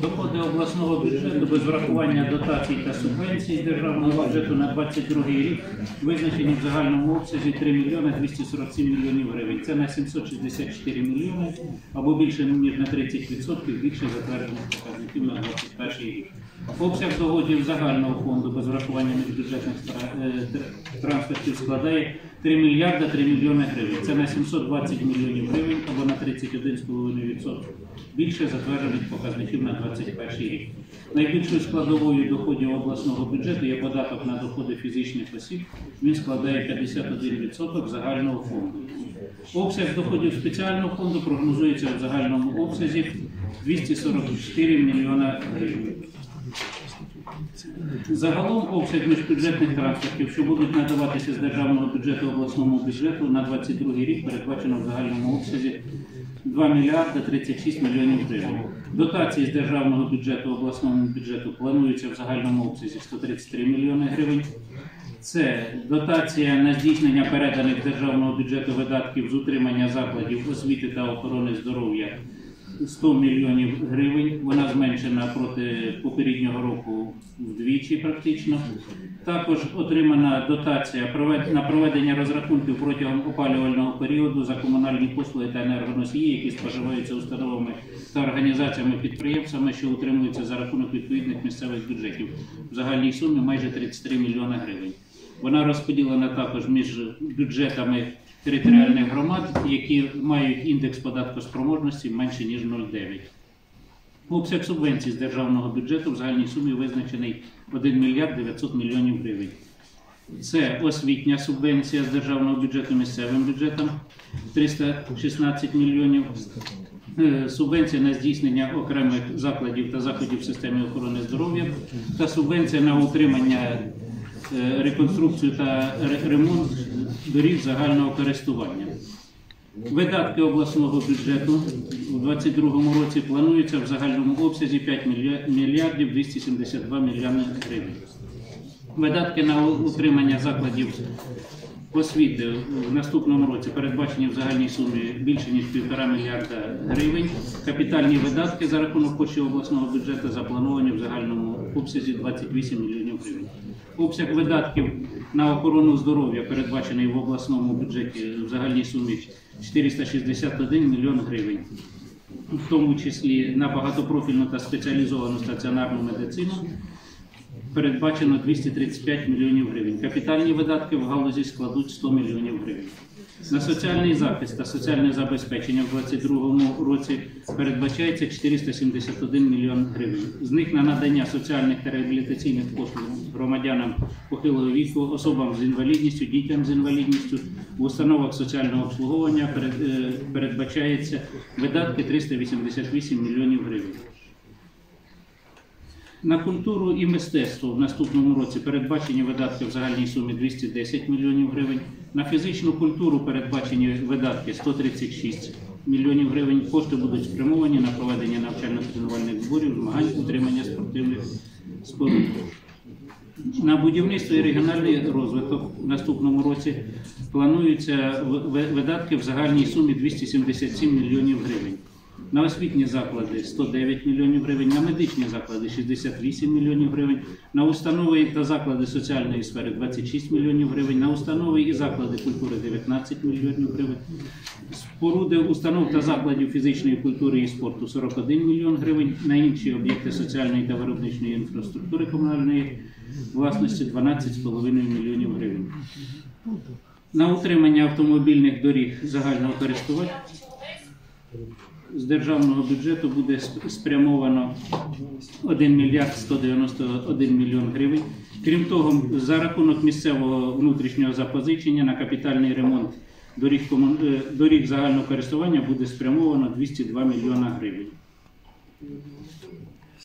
Доходи обласного бюджету без врахування дотацій та субвенцій з державного бюджету на 2022 рік визначені в загальному обсязі 3 мільйони 247 мільйонів гривень. Це на 764 мільйони або більше ніж на 30% більше затверджених показників на 2021 рік. Обсяг доходів загального фонду без врахування міжбюджетних трансфертів складає 3 мільярда 3 мільйони гривень. Це на 720 мільйонів гривень або на 31,5% більше затверджених показників на 2021 рік. Найбільшою складовою доходів обласного бюджету є податок на доходи фізичних осіб. Він складає 51% загального фонду. Обсяг доходів спеціального фонду прогнозується в загальному обсязі 244 мільйона гривень. Загалом обсяг міжбюджетних трансфертів, що будуть надаватися з державного бюджету обласному бюджету на 2022 рік, передбачено в загальному обсязі 2 мільярда 36 мільйонів гривень. Дотації з державного бюджету обласному бюджету плануються в загальному обсязі 133 мільйони гривень. Це дотація на здійснення переданих з державного бюджету видатків з утримання закладів освіти та охорони здоров'я 100 мільйонів гривень. Вона зменшена проти попереднього року вдвічі практично. Також отримана дотація на проведення розрахунків протягом опалювального періоду за комунальні послуги та енергоносії, які споживаються установами та організаціями-підприємцями, що утримуються за рахунок відповідних місцевих бюджетів. В загальній сумі майже 33 мільйони гривень. Вона розподілена також між бюджетами територіальних громад, які мають індекс податкоспроможності менше, ніж 0,9. Обсяг субвенцій з державного бюджету в загальній сумі визначений 1 мільярд 900 мільйонів гривень. Це освітня субвенція з державного бюджету місцевим бюджетом 316 мільйонів, субвенція на здійснення окремих закладів та заходів в системі охорони здоров'я та субвенція на утримання, реконструкцію та ремонт доріг загального користування. Видатки обласного бюджету у 2022 році плануються в загальному обсязі 5 мільярдів 272 мільйони гривень. Видатки на утримання закладів освіти в наступному році передбачені в загальній сумі більше ніж 1,5 мільярда гривень. Капітальні видатки за рахунок коштів обласного бюджету заплановані в загальному обсязі 28 мільйонів гривень. Обсяг видатків на охорону здоров'я передбачений в обласному бюджеті в загальній сумі 461 мільйон гривень, в тому числі на багатопрофільну та спеціалізовану стаціонарну медицину передбачено 235 мільйонів гривень. Капітальні видатки в галузі складуть 100 мільйонів гривень. На соціальний захист та соціальне забезпечення в 2022 році передбачається 471 мільйон гривень. З них на надання соціальних та реабілітаційних послуг громадянам похилого віку, особам з інвалідністю, дітям з інвалідністю в установах соціального обслуговування передбачається видатки 388 мільйонів гривень. На культуру і мистецтво в наступному році передбачені видатки в загальній сумі 210 мільйонів гривень. На фізичну культуру передбачені видатки 136 мільйонів гривень. Кошти будуть спрямовані на проведення навчально-тренувальних зборів, змагань, утримання спортивних споруд. На будівництво і регіональний розвиток в наступному році плануються видатки в загальній сумі 277 мільйонів гривень. На освітні заклади 109 мільйонів гривень, на медичні заклади 68 мільйонів гривень, на установи та заклади соціальної сфери 26 мільйонів гривень, на установи і заклади культури 19 мільйонів гривень, споруди установ та закладів фізичної культури і спорту 41 мільйон гривень, на інші об'єкти соціальної та виробничої інфраструктури комунальної власності 12,5 мільйонів гривень. На утримання автомобільних доріг загального користування з державного бюджету буде спрямовано 1 мільярд 191 мільйон гривень. Крім того, за рахунок місцевого внутрішнього запозичення на капітальний ремонт доріг загального користування буде спрямовано 202 мільйона гривень.